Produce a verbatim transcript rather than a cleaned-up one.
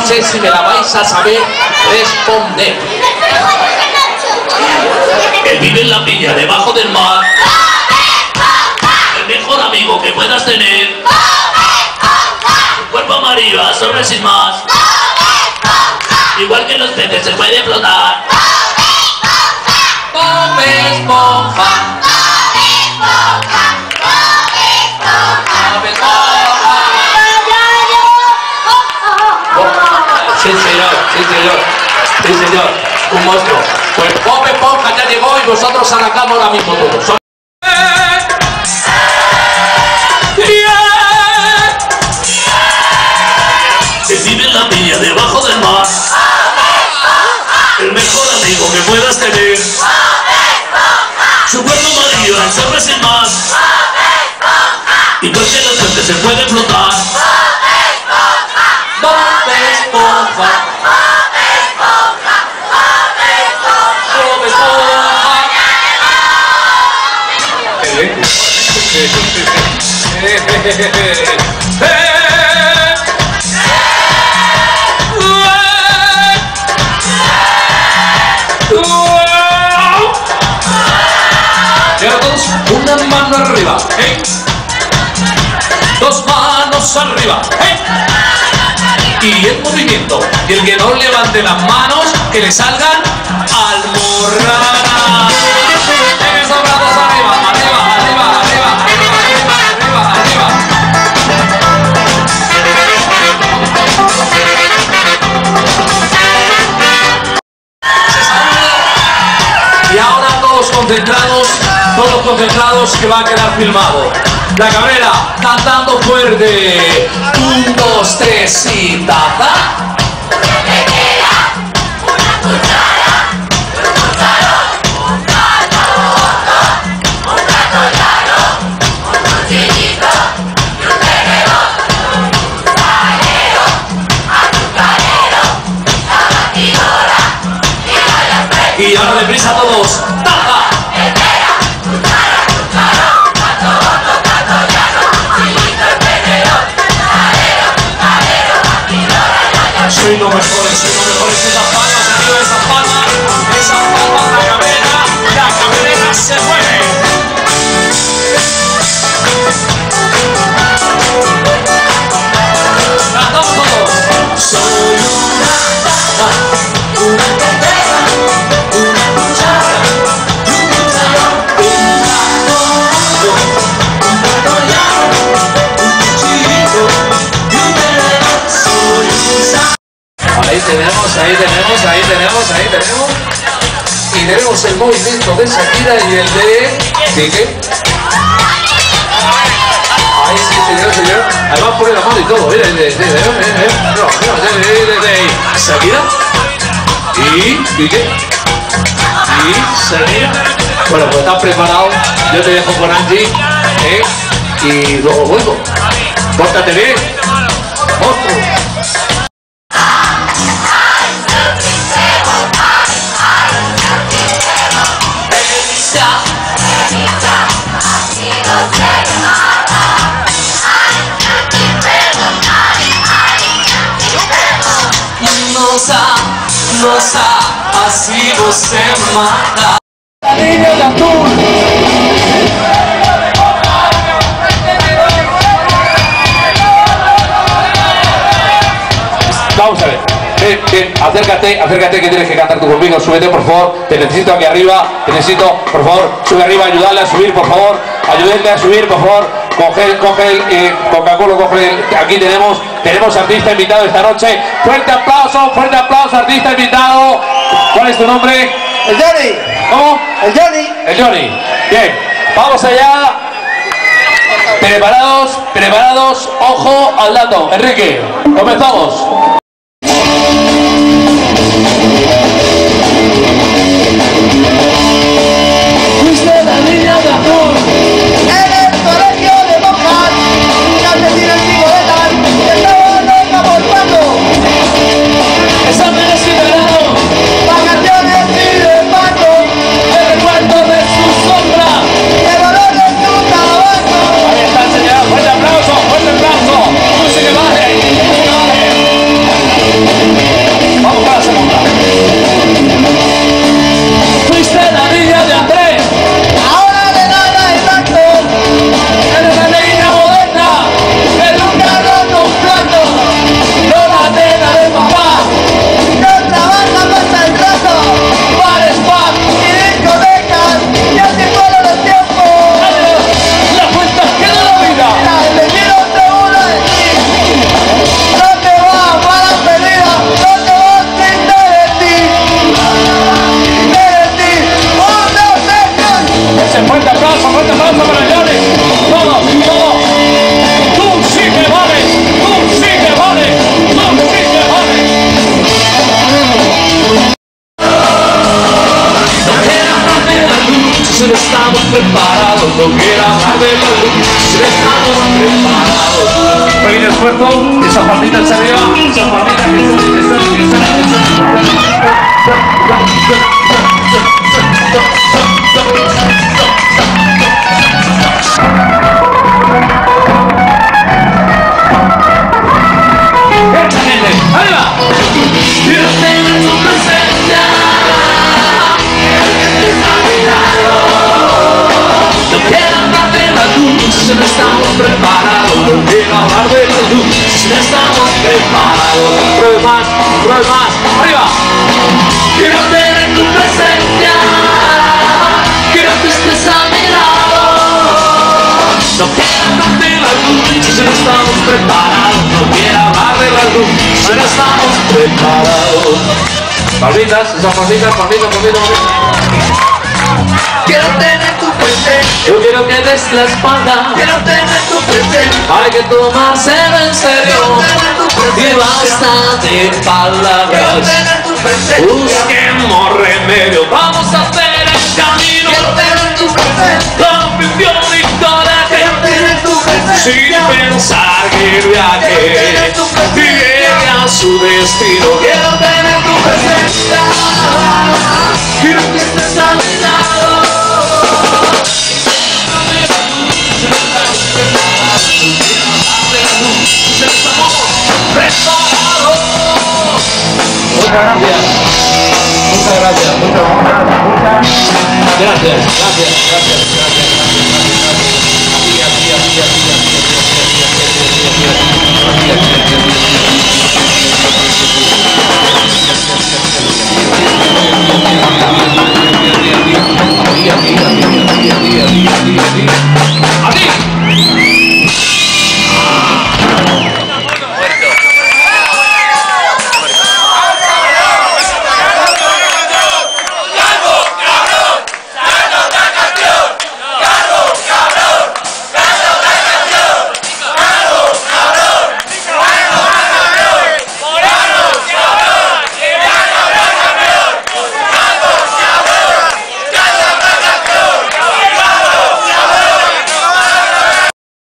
sé si me la vais a saber responder. Él vive en la villa debajo del mar. El mejor amigo que puedas tener. Su cuerpo amarillo absorbe sin más. Igual que los peces se puede flotar. Bob Esponja. Sí, señor, sí, señor, sí, señor, un monstruo. Pues Bob Esponja ya llegó y nosotros arrancamos ahora mismo todos. Son... Que vive en la villa debajo del mar. El mejor amigo que puedas tener. Su cuerpo amarillo absorbe sin más. Igual que los peces se puede flotar. Bob Esponja. Bob Esponja. Y ahora todos, una mano arriba, ¿eh? Dos manos arriba, ¿eh? Y el movimiento, y el que no levante las manos, que le salgan almorranas. Esos brazos arriba, arriba, arriba, arriba, arriba, arriba, arriba, arriba. Y ahora todos concentrados, todos concentrados, que va a quedar filmado. La Cabrera cantando fuerte. Un, dos, tres y taza. Y ahora deprisa todos. ¡Taza! Soy lo mejor, soy lo mejor. Esas palmas, arriba, esas palmas. Esas palmas, la Cabrera. La Cabrera se mueve. Cantamos todos. Soy una taza, una tetera, una cuchara, un cucharón, un plato hondo, un plato llano, un cuchillito y un tenedor. Soy un saco. Ahí tenemos, ahí tenemos, ahí tenemos, ahí tenemos. Y tenemos el movimiento de Shakira y el de... ¿Sí qué? Ahí sí, señor, señor. Además pone la mano y todo. Mira, mira, mira, mira, mira. Shakira. ¿Y? ¿Y qué? ¿Y? Shakira. Bueno, pues están preparados. Yo te dejo con Angie. ¿Eh? Y luego vuelvo. Pórtate bien. Monstruo. Nossa, nossa, assim você mata. A linha da turma. Vamos a ver. Ven, ven, acércate, acércate que tienes que cantar tú conmigo. Súbete, por favor. Te necesito aquí arriba. Te necesito, por favor, sube arriba, ayudarle a subir, por favor. Ayúdenle a subir, por favor. Coge, coge el eh, Coca-Cola, coge el, aquí tenemos, tenemos artista invitado esta noche. Fuerte aplauso, fuerte aplauso, artista invitado. ¿Cuál es tu nombre? El Johnny. ¿Cómo? El Johnny. El Johnny. Bien, vamos allá. Preparados, preparados, ojo al dato. Enrique, comenzamos. Fuiste la niña de azul. Exámenes y verano, vacaciones y de pato, el recuerdo de su sombra, el olor de su tabaco. Ahí está, señora, fuerte aplauso, fuerte aplauso. Música que baje, que baje. si no estamos preparados, no quiero hablar de la luz, si no estamos preparados. Pequeño esfuerzo, esa palmita hacia arriba, esa palmita que ¡arriba! Quiero tener tu presencia, no quiero hablar de la luz si no estamos preparados, no quiero hablar de la luz si no estamos preparados. Prueba más, prueba más, arriba. Quiero tener tu presencia, quiero que estés a mi lado, no quiero hablar de la luz si no estamos preparados, no quiero hablar de la luz si no estamos preparados. Palmitas, esas palmitas, palmitas, palmitas, palmitas. Quiero tener tu presencia, yo quiero que des la espalda, quiero tener tu presencia, hay que tomárselo en serio, y basta de palabras, busquemos remedio, vamos a hacer el camino, quiero tener tu presencia, convicción y coraje, sin pensar que el viaje llegue a su destino. Quiero tener tu presencia, quiero que estés a mi lado. Muchas gracias, muchas gracias, muchas gracias, gracias, gracias, gracias, gracias, gracias, gracias.